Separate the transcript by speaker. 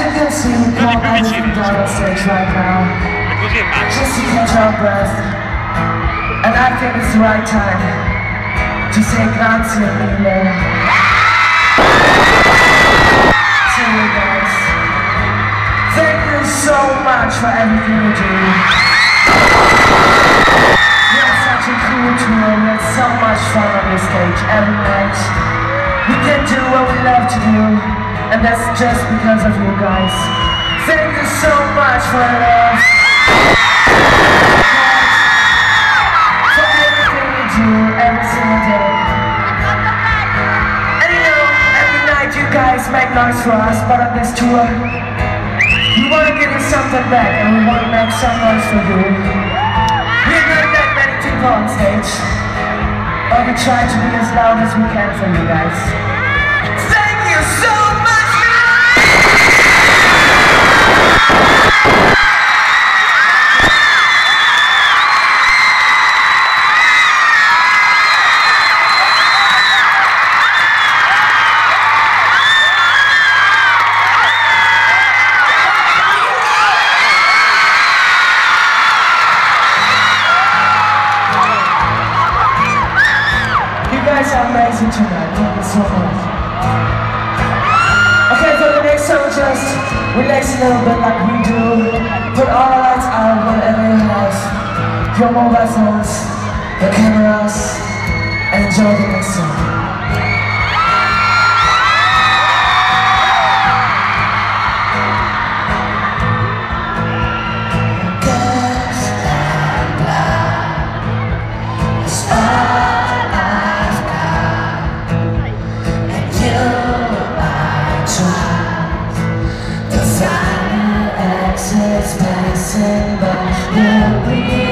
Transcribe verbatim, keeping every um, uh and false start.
Speaker 1: you can see, we can't everything down on stage right now, just to catch our breath. And I think it's the right time to say grazie mille to you guys. Thank you so much for everything you do. We had such a cool tour, we had so much fun on this stage every night. We can do what we love to do, and that's just because of you guys. Thank you so much for your love, for everything you do every single day. And you know, every night you guys make noise for us, but on this tour, we want to give you something back, and we want to make some noise for you. We're not that many people on stage, but we try to be as loud as we can for you guys. Thank you so much! You guys are amazing tonight, thank you so much. Okay, for the next song, just relax a little bit like we do. Put all the lights out wherever you have, your mobile phones, your cameras, and enjoy the next song. It's passing by, you'll be